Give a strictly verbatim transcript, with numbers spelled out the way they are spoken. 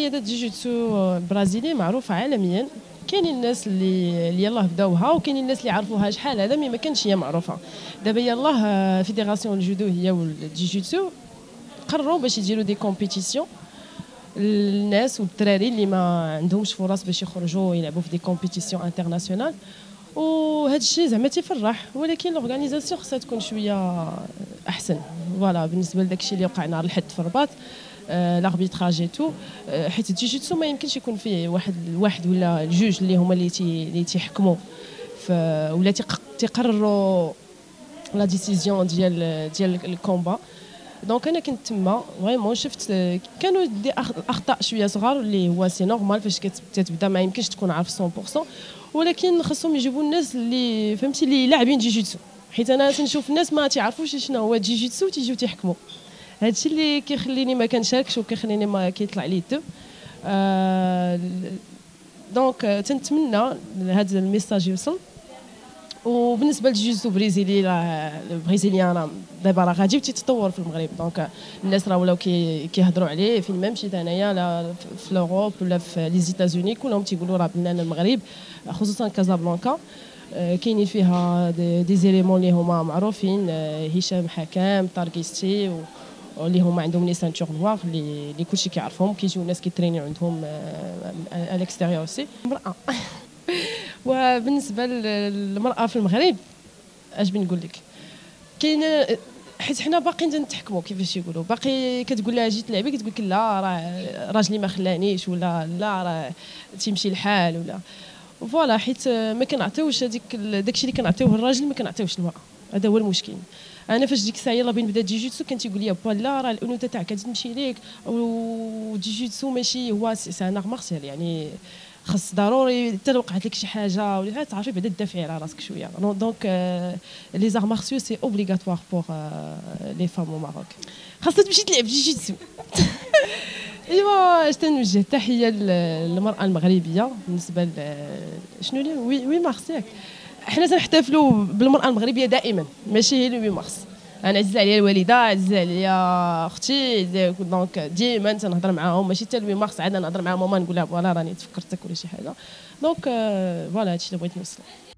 رياضه جيجيتسو برازيلي معروفه عالميا. كاينين الناس اللي اللي يلاه بداوها وكاينين الناس اللي عرفوها شحال هذا مي ما كانش هي معروفه. دابا يلاه فيدراسيون الجودو هي والجيجيتسو قرروا باش يديروا دي كومبيتيسيون الناس والدراري اللي ما عندهمش فرص باش يخرجوا يلعبوا في دي كومبيتيسيون انترناسيونال. وهذا الشيء زعما تيفرح، ولكن لورغانيزاسيون خصها تكون شويه احسن. فوالا بالنسبه لداك الشيء اللي وقع نهار الحد في الرباط، لاربيتراج اي تو، حيت الجيجيتسو ما يمكنش يكون فيه واحد واحد ولا الجوج اللي هما اللي تي اللي تيحكموا ولا تيقرروا لا ديسيزيون ديال ديال الكومبا. دونك انا كنت تما فريمون شفت كانوا دي اخطاء شويه صغار اللي هو سي نورمال فاش كتبدا ما يمكنش تكون عارف مية بالمية، ولكن خصهم يجيبوا الناس اللي فهمتي اللي لاعبين جيجيتسو، حيت انا تنشوف الناس ما تعرفوش شنو هو جيجيتسو تيجيو تيحكموا. هادشي اللي كيخليني ما كنشاركش وكيخليني ما كيطلع لي الدم. آه دونك تنتمنى هذا الميساج يوصل. وبالنسبه للجيجيتسو بريزيلي، راه البريزيليان راه دابا راه غادي تيتطور في المغرب. دونك الناس راه ولاو كيهضروا عليه فين ما مشيت انايا، لا في لوروب ولا في لي زيتازوني، كلهم تيقولوا راه بنان المغرب خصوصا كازابلانكا كاينين فيها دي زيليمون اللي هما معروفين، هشام حكام، طاركيستي، واللي هما عندهم لي سانتور نوار اللي اللي كلشي كيعرفهم، كيجيو الناس كيترينيو عندهم على الاكستيريور اوسي. امراه وبالنسبه للمراه في المغرب اش بين نقول لك، كاين حيت حنا باقيين تنتحكموا كيفاش يقولوا، باقي كتقول لها جيت تلعبي كتقول لك لا راه راجلي ما خلانيش، ولا لا راه تيمشي الحال، ولا فوالا. حيت ما كنعطيوش هذيك داكشي اللي كنعطيوه الراجل ما كنعطيوش المراه. هذا هو المشكل. انا فاش ديك الساعه يلاه بين بدات جيجيتسو كان تيقول لي با لا راه الانوثه تاعك غادي تمشي ليك، وجيجيتسو ماشي هو سي ان ار مارسيال، يعني خاص ضروري حتى لو وقعت لك شي حاجه ولا تعرفي بعدا تدافعي على راسك شويه. دونك لي زار مارسيو سي اوبليغاتوار بور لي فام او ماروك. خاصها تمشي تلعب جيجيتسو. ايوا اش تنوجه تحيه للمراه المغربيه بالنسبه شنو لي وي وي مارس ياك. حنا تنحتفلوا بالمراه المغربيه دائما، ماشي هي وي مارس. انا عزيز عليا الوالده، عزيز عليا اختي، دونك ديما تنهضر معاهم، ماشي حتى وي مارس عاد نهضر مع ماما نقول لها فوالا راني تفكرتك ولا شي حاجه. دونك فوالا هادشي اللي بغيت نوصل.